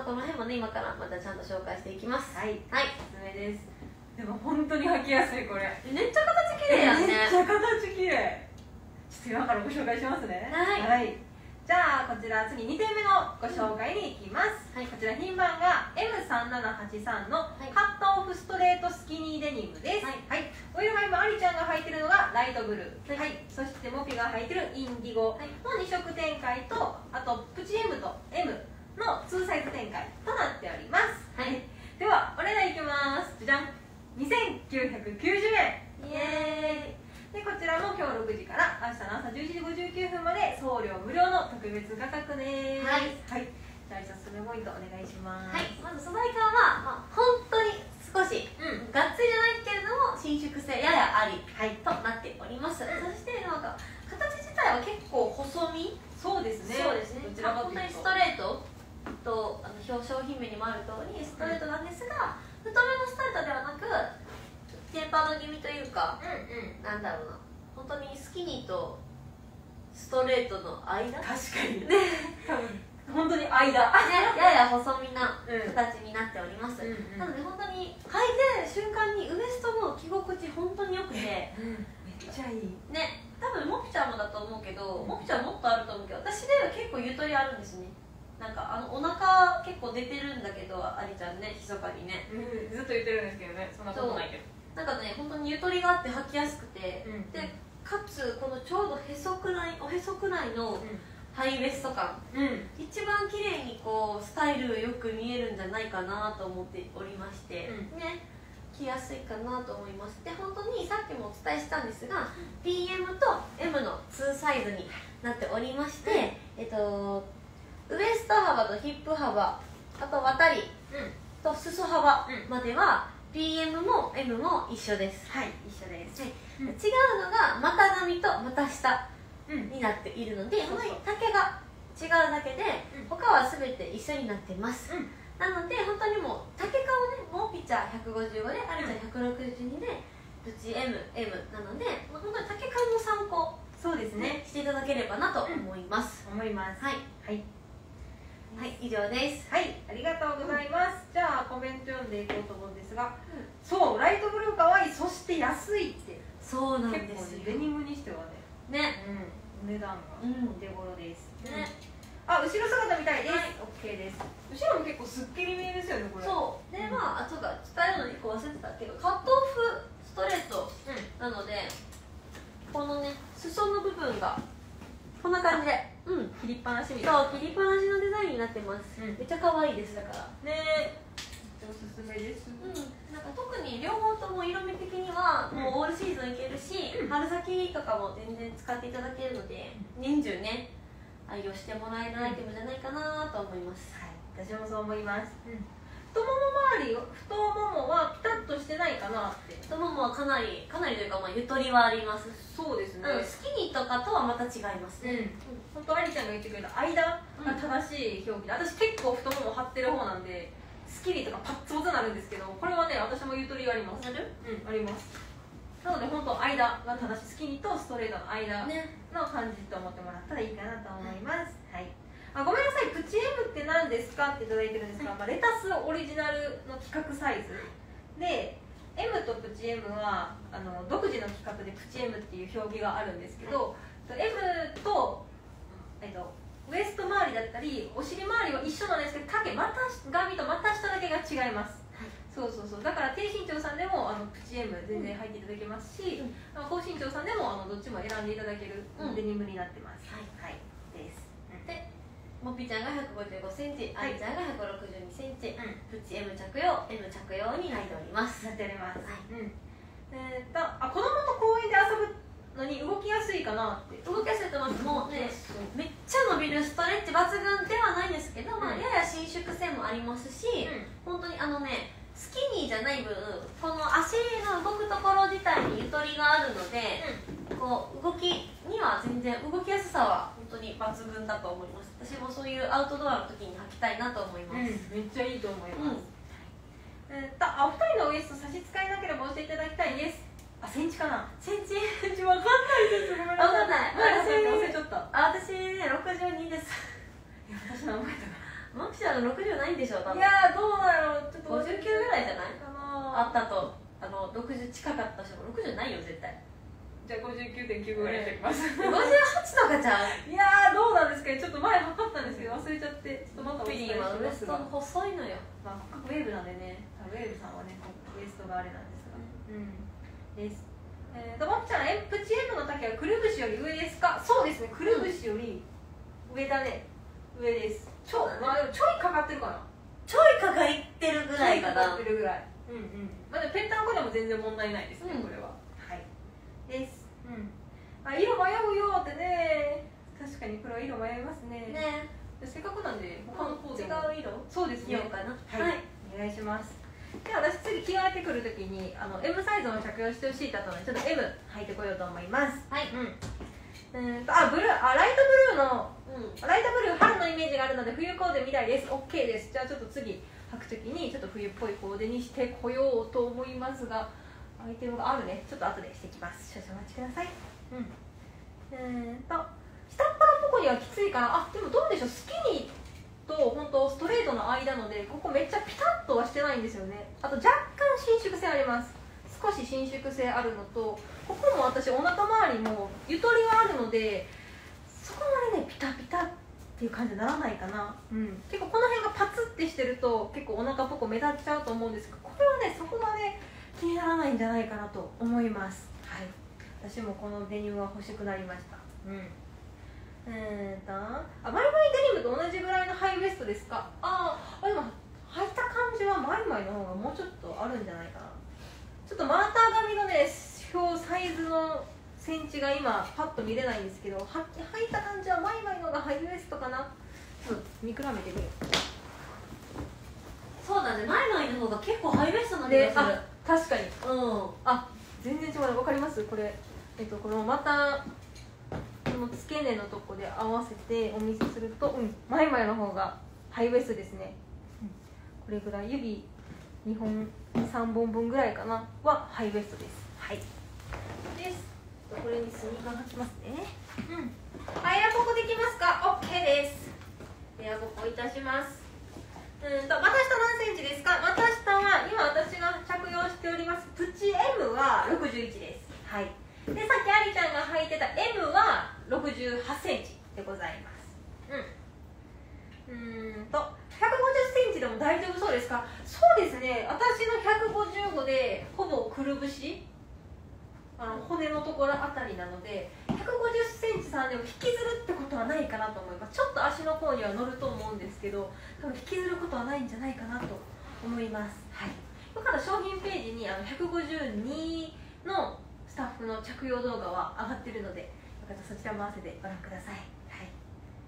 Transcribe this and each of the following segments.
この辺もね今からまたちゃんと紹介していきます。 はい、 はい、 おすすめです。でも本当に履きやすいこれ。 めっちゃ形綺麗やんね。 めっちゃ形綺麗。ちょっと今からご紹介しますね。 はい、 じゃあこちら次2点目のご紹介に行きます。こちら品番が M3783 のカットオフストレートスキニーデニムです。オイルマイムありちゃんが履いてるのがライトブルー、そしてモピが履いてるインディゴの2色展開と、あとプチ M と M の2サイズ展開となっております。ではお値段いきます。じゃじゃん、2990円。イエーイ。でこちらも今日6時から明日の朝11時59分まで送料無料の特別価格です。じゃあおすすめポイントお願いします。 まず素材感は、本当に少し、がっつりじゃないけれども伸縮性ややあり、となっております。そしてなんか形自体は結構細身。 そうですね。 そうですね。本当にストレートと商品名にもある通りストレートなんですが、太めのストレートではなくテーパード気味というか、なんだろうな、本当にスキニーとストレートの間。 確かにね、多分本当に間やや細身な形になっております。なので本当に履いてる瞬間にウエストの着心地本当に良くて、 めっちゃいいね。多分モピちゃんもだと思うけど、モピちゃんもっとあると思うけど、私では結構ゆとりあるんですね。なんかお腹結構出てるんだけど、ありちゃんね、密かにね、 ずっと言ってるんですけどね、そんなことないけど、 なんかね、本当にゆとりがあって履きやすくて、でかつこのちょうどおへそくらいのハイウエスト感、一番綺麗にこうスタイルよく見えるんじゃないかなと思っておりまして、ね、着やすいかなと思います。で本当にさっきもお伝えしたんですが、 PM と M の2サイズになっておりまして、ウエスト幅とヒップ幅、あと渡りと裾幅までは PM も M も一緒です。 一緒です。 違うのが股上と股下になっているので、この丈が違うだけで他は全て一緒になってます。なので本当にもう丈感はね、モピちゃん155でありちゃん162でプチ M なので、本当に丈感の参考、 そうですね、 していただければなと思います。以上です。 ありがとうございます。じゃあコメント読んでいこうと思うんですが、そう、ライトブルーかわいい、そして安いって。 そうなんですよ。 結構デニムにしてはね、お値段がお手頃ですね。あ、後ろ姿みたいです。OK です。後ろも結構すっきりめですよね、これ。 そうで、そうか、伝えるの1個忘れてたけど、カットオフストレートなので、このね、裾の部分がこんな感じで、 切りっぱなしみたいな。 そう、切りっぱなしのデザインになってます。めっちゃ可愛いです。だからね、おすすめです。 なんか特に両方とも色味的にはもうオールシーズンいけるし、春先とかも全然使っていただけるので、年中ね愛用してもらえるアイテムじゃないかなと思います。 私もそう思います。太もも周り、太ももはピタッとしてないかなって。 太ももはかなりというか、ゆとりはあります。 そうですね。 スキニーとかとはまた違いますね。 本当ありちゃんが言ってくれた間が正しい表記で、私結構太もも張ってる方なんでスキニーとかパッツポツになるんですけど、これはね、私もゆとりがあります。あります。なので本当間が正しい、スキニーとストレートの間の感じと思ってもらったらいいかなと思います。ごめんなさい、プチ M って何ですかっていただいてるんですが、レタスオリジナルの規格サイズで、 M とプチ M は独自の規格でプチ M っていう表記があるんですけど、M と、ウエスト周りだったりお尻周りは一緒なんですけど、丈、股上と股下だけが違います。だから低身長さんでもプチ M 全然履いていただけますし、高身長さんでもどっちも選んでいただけるデニムになってます。です。 でモピちゃんが155センチ、ありちゃんが162センチ、プチ M 着用、M 着用になっております。 子供と公園で遊ぶのに動きやすいかなって。 動きやすいと思います。もうね、めっちゃ伸びるストレッチ抜群ではないんですけど、やや伸縮性もありますし、本当にスキニーじゃない分、この足の動くところ自体にゆとりがあるので、こう動きには全然動きやすさは本当に抜群だと思います。私もそういうアウトドアの時に履きたいなと思います。 めっちゃいいと思います。お二人のウエスト差し支えなければ教えていただきたいです。センチかな。センチわかんないです。ごめんなさい。 わかんない。 忘れちゃった。 私ね、62です。 私の覚えたかマキちゃんの60ないんでしょ多分。 いやーどうだろう、ちょっと 59ぐらいじゃないかな。 あったと60近かった人も60ないよ絶対。 じゃあ 59.95 ぐらいにしときます 58とかちゃう。 いやーどうなんですかね、ちょっと前測ったんですけど忘れちゃって、ちょっとまたお伝えしピリーはウエストますが、 細いのよ。 まあウェーブなんでね、ウェーブさんはねウエストがあれなんですが、です。マキちゃん、プチ M の丈はくるぶしより上ですか？そうですね、くるぶしより上だね、上です。ちょいかかってるかな、 ちょいかかってるぐらいかな。 ちょいかかってるぐらい。まあでもペンタンコでも全然問題ないですね、これは。はいです。あ、色迷うよってね、確かにこれは色迷いますね。 ね、 せっかくなんで他のコーデも違う色そうですね、 着ようかな。 はい、お願いします。では私次着替えてくるときにM サイズを着用してほしいだったのでちょっと M 履いてこようと思います。 はい。 ライトブルーのライトブルー春のイメージがあるので冬コーデみたいです。 OK です。じゃあちょっと次履くときにちょっと冬っぽいコーデにしてこようと思いますが、アイテムがあるね、ちょっと後でしてきます。少々お待ちください。下っ腹のとこにはきついかな。でもどうでしょう、スキニーと本当ストレートの間のでここめっちゃピタッとはしてないんですよね。あと若干伸縮性あります。少し伸縮性あるのと、ここも私お腹周りもゆとりがあるのでそこまでねピタピタっていう感じにならないかな。結構この辺がパツってしてると結構お腹ポコ目立っちゃうと思うんですが、これはねそこまで気にならないんじゃないかなと思います。はい、私もこのデニムは欲しくなりました。マイマイデニムと同じぐらいのハイウエストですか？でも履いた感じはマイマイの方がもうちょっとあるんじゃないかな。ちょっとマーター紙のね表サイズのセンチが今パッと見れないんですけど、履いた感じはマイマイの方がハイウエストかな。ちょっと見比べてみる。 そうだね、マイマイの方が結構ハイウエストな気がする。 確かに。全然違う。わかります？これこのまたこの付け根のとこで合わせてお見せすると、マイマイの方がハイウエストですね。これぐらい指2本3本分ぐらいかなはハイウエストです。はいです。これにスニーカー履きますね。エアボコできますか？ OK です。エアボコいたします。股下何センチですか？股下は今私が着用しておりますプチ M は61です。はい。でさっきありちゃんが履いてた M は68センチでございます。150センチでも大丈夫そうですか？そうですね、私の155でほぼくるぶし骨のところあたりなので150センチさんでも引きずるってことはないかなと思います。ちょっと足の方には乗ると思うんですけど多分引きずることはないんじゃないかなと思います。はい、よかったら商品ページに152のスタッフの着用動画は上がってるのでよかったらそちらも合わせてご覧ください。はい、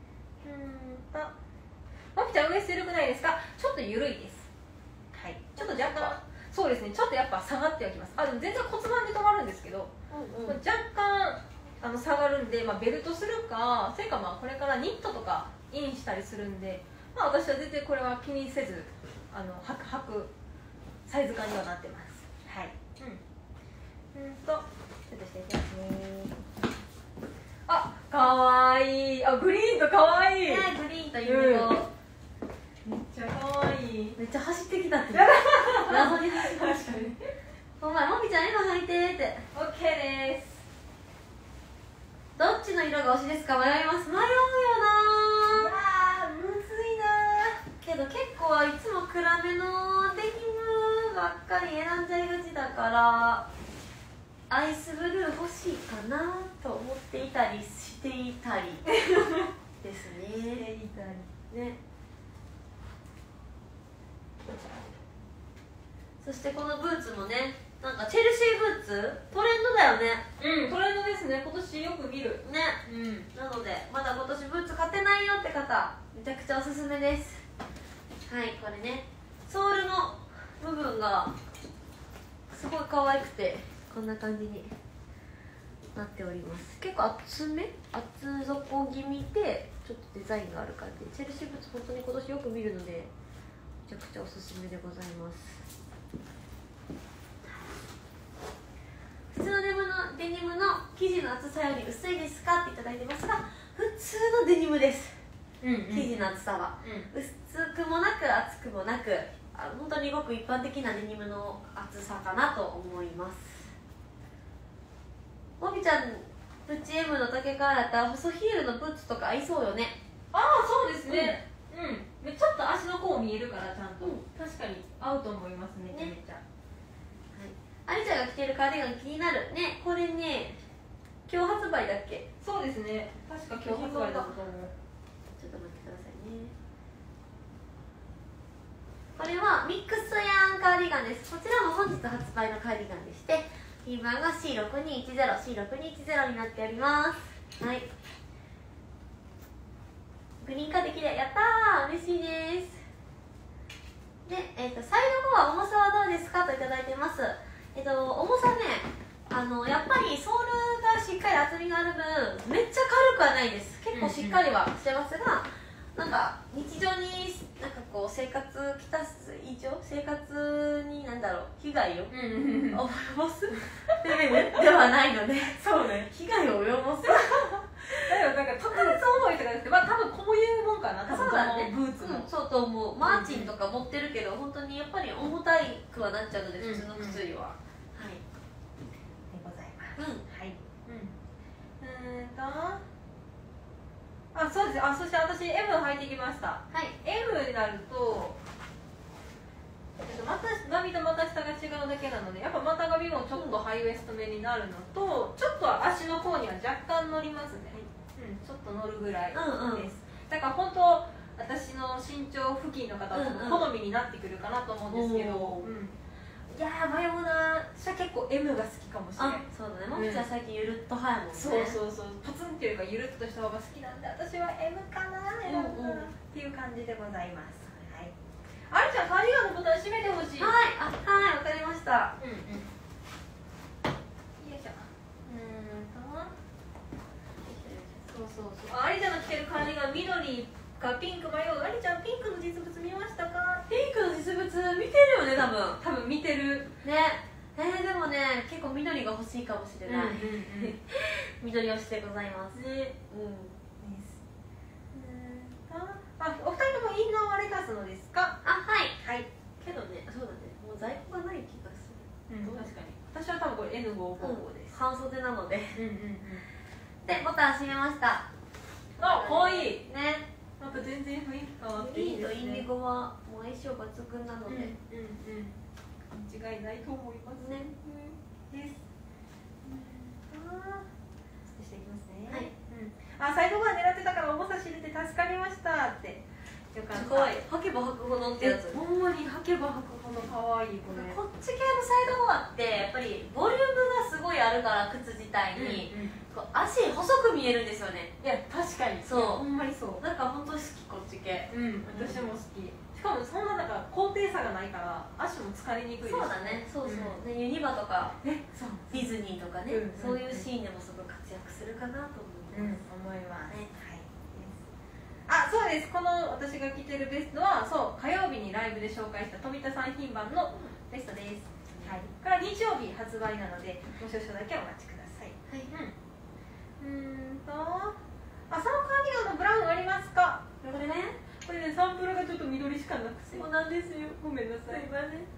マキちゃんウエスト緩くないですか？ちょっと緩いです。はい、ちょっと若干そうですね、ちょっとやっぱ下がってはきます。でも全然骨盤で止まるんですけど、若干下がるんで、ベルトするかそれかこれからニットとかインしたりするんで、私は全然これは気にせず履くサイズ感にはなってます。はい、ちょっとしていきますね。かわいい。グリーンとかわいい。 グリーンというの、 めっちゃかわいい。 めっちゃ走ってきたって謎に走ってきた。確かに。お前もみちゃん今履いてって。 OK です。 どっちの色が推しですか？迷います。迷うよな。 むずいな。 けど結構いつも暗めのデニムばっかり選んじゃいがちだからアイスブルー欲しいかなと思っていたりしていたりですね。ね。そしてこのブーツもね、なんかチェルシーブーツトレンドだよね。 トレンドですね、今年よく見るね。なのでまだ今年ブーツ買ってないよって方めちゃくちゃおすすめです。はい、これねソールの部分がすごい可愛くてこんな感じになっております。結構厚底気味でちょっとデザインがある感じで、チェルシーブーツ本当に今年よく見るのでめちゃくちゃおすすめでございます。普通のデニムの生地の厚さより薄いですかっていただいてますが、普通のデニムです。 生地の厚さは、薄くもなく厚くもなく、本当にごく一般的なデニムの厚さかなと思います。もみちゃん、プチ M の丈からやったら細ヒールのブーツとか合いそうよね。 ああ、そうですね。ちょっと足の甲見えるからちゃんと、確かに合うと思います。めちゃめちゃ、 ありちゃんが着てるカーディガン気になるね。これね、今日発売だっけ。 そうですね、確か今日発売だったと思う。 ちょっと待ってくださいね。これはミックスヤンカーディガンです。こちらも本日発売のカーディガンでして、品番が C6210、C6210 になっております。はい、グリーンカーできれい、やったー、嬉しいです。で、サイド後は重さはどうですかといただいてます。重さね、やっぱりソールがしっかり厚みがある分めっちゃ軽くはないです。結構しっかりはしてますが、なんか日常になんかこう生活きたす以上、生活になんだろう、被害を及ぼすレベルではないので、 そうね、 被害を及ぼすだよ、なんか特別重いとかですけど、多分こういうもんかな、多分そうだね、 ブーツも、 そうと思う。マーチンとか持ってるけど、本当にやっぱり重たくはなっちゃうので、普通の靴よりは。はい。 でございます。はい。そうです。そして私 M 履いてきました。 はい。 M になると、股上と股下が違うだけなので、やっぱ股上もちょっとハイウエスト目になるのと、ちょっと足の甲には若干乗りますね。ちょっと乗るぐらいです。だから本当私の身長付近の方は好みになってくるかなと思うんですけど、いやー迷うな。私は結構 M が好きかもしれない。 そうだね、もみちゃん最近ゆるっと派やもんね。 そうパツンっていうかゆるっとした方が好きなんで、私は M かな、っていう感じでございます。はい。ありちゃん、カーディガンのボタン閉めてほしい。 はい、わかりました。 よいしょ。ありちゃんの着てるカーディガン、緑かピンク迷う。ありちゃん、ピンクの実物見ましたか？ ピンクの実物見てるよね、 多分見てるね。でもね、結構緑が欲しいかもしれない。緑推しでございますね。 お二人ともインナーはレタスのですか？ はい。けどね、そうだね、もう在庫がない気がする。 確かに。私は多分これ N555 です。 半袖なので。で、ボタン閉めました。 あ、かわいいね。 なんか全然雰囲気変わっていいですね。グリーンとインディゴはもう相性抜群なので、 間違いないと思いますね。 です。していきますね。 はい。 サイドバー狙ってたから重さ知れて助かりましたって。よかった。 すごい。履けば履くほどってやつ。 ほんまに履けば履くほど可愛いこれ。 こっち系のサイドバーってやっぱりボリュームがすごいあるから、靴自体に、足細く見えるんですよね。 いや確かに。 そう。 ほんまにそう。 なんか本当に好き、こっち系。 私も好き。しかもそんな高低差がないから足も疲れにくいです。 そうだね。そう。ユニバとかディズニーとかね、そういうシーンでもすごい活躍するかなと思います。 そうです。この私が着てるベストは火曜日にライブで紹介した富田さん品番のベストです。から日曜日発売なので、もう少々だけお待ちください。そのカーディガンのブラウンありますか？ これね、 サンプルがちょっと緑しかなくて。 そうなんですよ。 ごめんなさい。 すいません。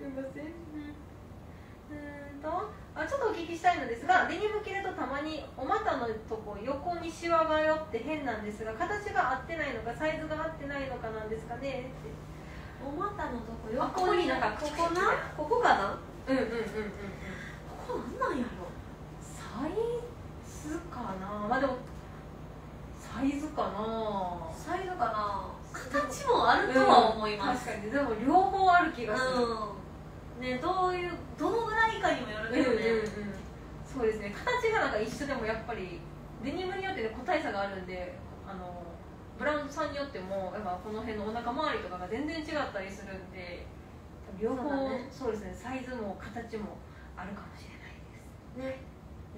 ちょっとお聞きしたいのですが、デニム着るとたまにお股のとこ横にシワが寄って変なんですが、形が合ってないのかサイズが合ってないのかなんですかねって。 お股のとこ横にここな？ここかな？ ここなんなんやろ？ サイズかな？でもサイズかな？ サイズかな？形もあるとは思います。 確かに。でも両方ある気がする。 ね、どのぐらいかにもよるけどね。 そうですね。形が一緒でもやっぱりデニムによって個体差があるんで、ブランドさんによってもやっぱこの辺のお腹周りとかが全然違ったりするんで、両方そうですね。サイズも形もあるかもしれないです。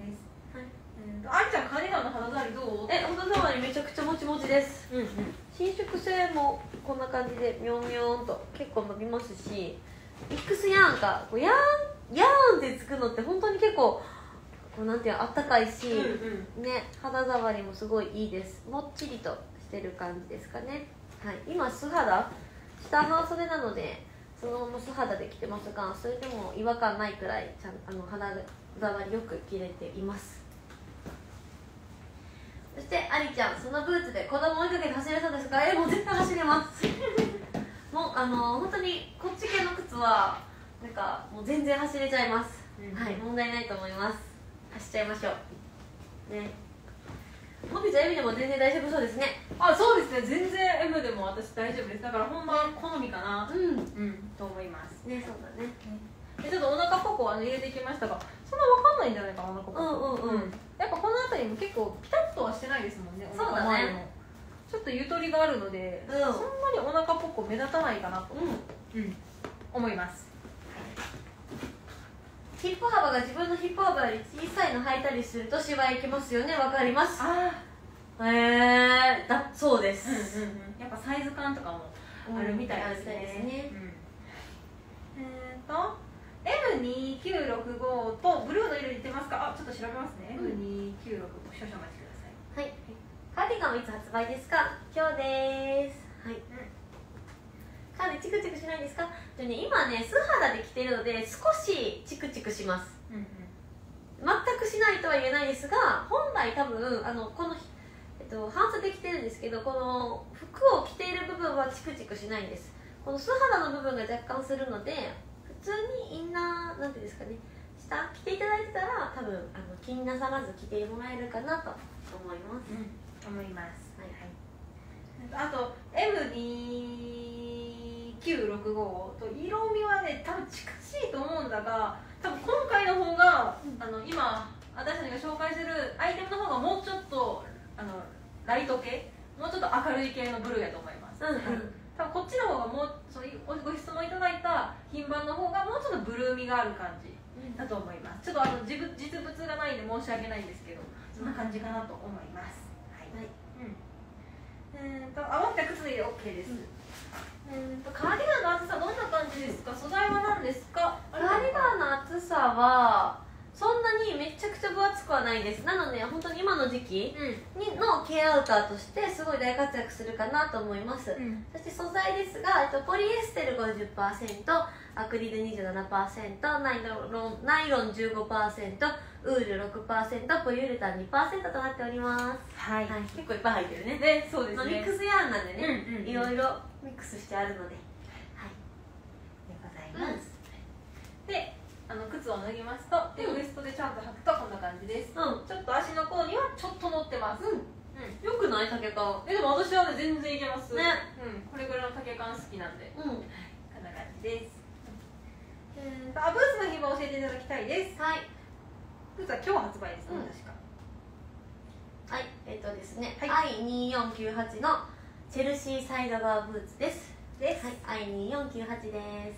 です。ありちゃん、カーディガンの肌触りどう？ 肌触りめちゃくちゃもちもちです。伸縮性もこんな感じでミョンミョンと結構伸びますし、ミックスヤーンかヤーンってつくのって本当に結構なんていうの、あったかいし、ね、肌触りもすごいいいです。もっちりとししてる感じですかね。はい、今素肌、下半袖なのでそのまま素肌で着てますが、それでも違和感ないくらいちゃん肌触りよく着れています。そしてありちゃん、そのブーツで子供追いかけて走れそうですか？もう絶対走れますもう本当にこっち系の靴はなんかもう全然走れちゃいます、はい、問題ないと思います。走っちゃいましょうね。もみちゃん M でも全然大丈夫そうですね。 そうですね、全然 M でも私大丈夫です。だからほんま好みかな、と思いますね。そうだね。 ちょっとお腹ポコ入れてきましたが、そんな分かんないんじゃないかな、お腹ポコ。やっぱこの辺りも結構ピタッとはしてないですもんね、お腹周りも。ちょっとゆとりがあるので、そんなにお腹ポコ目立たないかなと、思います。 ヒップ幅が自分のヒップ幅より小さいの履いたりするとシワいきますよね。わかります。そうです、 やっぱサイズ感とかもあるみたいですね。M2965 とブルーの色に似てますか？ちょっと調べますね。M2965、少々お待ちください。 はい。カーディガンはいつ発売ですか？今日です。はい。カーディチクチクしないですか？今ね素肌で着てるので少しチクチクします。全くしないとは言えないですが、本来多分この半袖着てるんですけど、この服を着ている部分はチクチクしないんです。この素肌の部分が若干するので、普通にインナーなんていうんですかね、下着ていただいてたら多分気になさらず着てもらえるかなと思います。 思います。 はい。 あと M2965 と色味はね多分近しいと思うんだが、多分今回の方が今私たちが紹介するアイテムの方がもうちょっとライト系、もうちょっと明るい系のブルーやと思います。多分こっちの方がもうご質問いただいた品番の方がもうちょっとブルー味がある感じだと思います。ちょっと実物がないんで申し訳ないんですけど、そんな感じかなと思います。合わせた靴で OK です。カーディガンの厚さどんな感じですか？素材は何ですか？ カーディガンの厚さはそんなにめちゃくちゃ分厚くはないです。なので本当に今の時期のケアアウターとしてすごい大活躍するかなと思います、そして素材ですが、ポリエステル 50%、 アクリル 27%、 ナイロン 15%、 ウール 6%、 ポリウレタン 2% となっております。結構いっぱい入ってるね。 そうですね。 ミックスヤーンなんでね、いろいろミックスしてあるので、 でございます。で靴を脱ぎますと、ウエストでちゃんと履くとこんな感じです。ちょっと足の甲にはちょっと乗ってます。 よくない丈感？ でも私はね全然いけますね。これぐらいの丈感好きなんで、こんな感じです。ブーツの紐を教えていただきたいです。ブーツは今日発売ですね、確か。 ですね、I2498 のチェルシーサイド側ブーツです。I2498 です。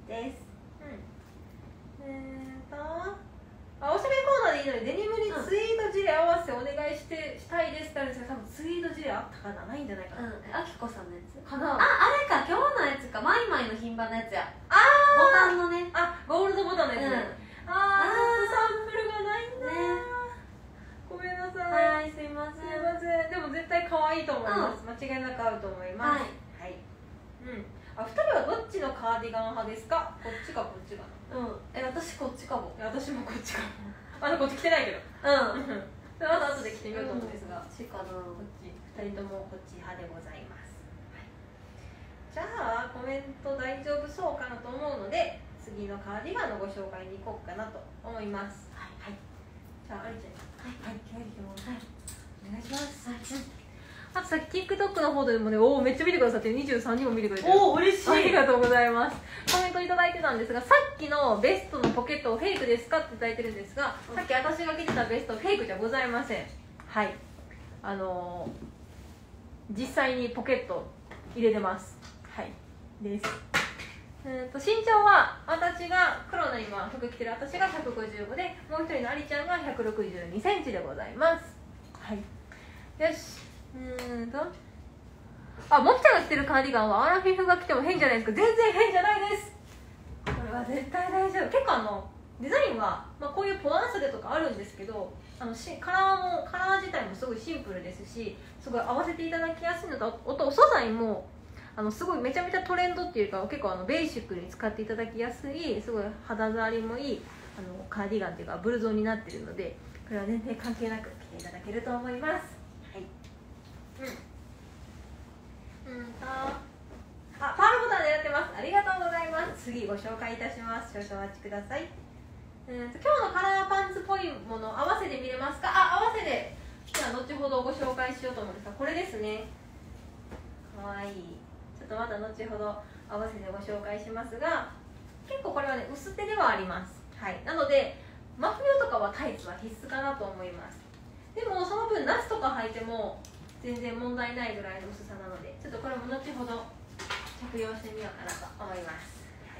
おしゃべりコーナーでいいので、デニムにツイードジレ合わせお願いしたいですってあるんですけど、多分ツイードジレあったかな、ないんじゃないかな。 あきこさんのやつかな。 あれか、今日のやつか、マイマイの品番のやつや。ボタンのね、 ゴールドボタンのやつ。ちょっとサンプルがないんだ。ごめんなさい。 すいません。 でも絶対可愛いと思います。間違いなく合うと思います。2人はどっちのカーディガン派ですか？こっちかこっちかな。 私こっちかも。 私もこっちかも。まだこっち着てないけど。それは後で着てみようと思うんですが。 こっちかな。 こっち。2人ともこっち派でございます。じゃあコメント大丈夫そうかなと思うので、次のカーディガンのご紹介に行こうかなと思います。じゃあありちゃん。お願いします。あとさっき TikTok の方でもね、めっちゃ見てくださって23人も見てくれてる。 嬉しい。 ありがとうございます。コメントいただいてたんですが、さっきのベストのポケットフェイクですかっていただいてるんですが、さっき私が着てたベストフェイクじゃございません。実際にポケット入れてます。です。身長は私が黒の今服着てる私が155で、もう一人のありちゃんが162センチでございます。よし。もきちゃんが着てるカーディガンはアラフィフが着ても変じゃないですか？全然変じゃないです。これは絶対大丈夫。結構デザインは、こういうポワン袖とかあるんですけど、 カラー自体もすごいシンプルですし、すごい合わせていただきやすいのと、お素材もすごいめちゃめちゃトレンドっていうか結構ベーシックに使っていただきやすい、すごい肌触りもいいカーディガンっていうかブルゾンになってるので、これは全然関係なく着ていただけると思います。はい。パールボタン狙ってます。ありがとうございます。次ご紹介いたします。少々お待ちください。今日のカラーパンツっぽいもの合わせて見れますか？合わせで後ほどご紹介しようと思うんですが、これですね。かわいい。ちょっとまた後ほど合わせてご紹介しますが、結構これはね薄手ではあります。はい。なので真冬とかはタイツは必須かなと思います。でもその分夏とか履いても全然問題ないぐらいの薄さなので、ちょっとこれも後ほど着用してみようかなと思います。はい。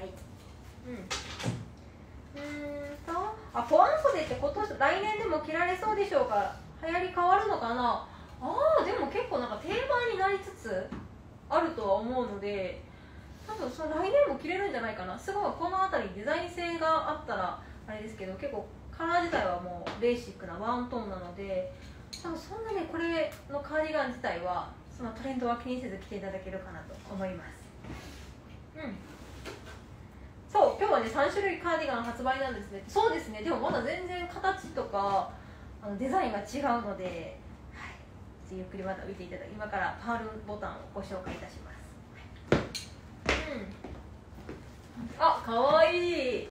ポワン袖って来年でも着られそうでしょうか？流行り変わるのかな？でも結構なんか定番になりつつあるとは思うので、多分その来年も着れるんじゃないかな。すごいこの辺りデザイン性があったらあれですけど、結構カラー自体はもうベーシックなワントーンなので、多分そんなねこれのカーディガン自体はそのトレンドは気にせず着ていただけるかなと思います。そう、今日はね3種類カーディガン発売なんですね。そうですね。でもまだ全然形とかデザインが違うので、はい、ゆっくりまた見ていただき、今からパールボタンをご紹介いたします。かわいい。